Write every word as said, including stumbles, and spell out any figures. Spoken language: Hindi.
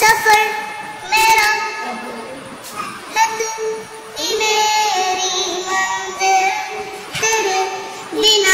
सफर मेरा है तू ही मेरी मंजिल, तेरे बिना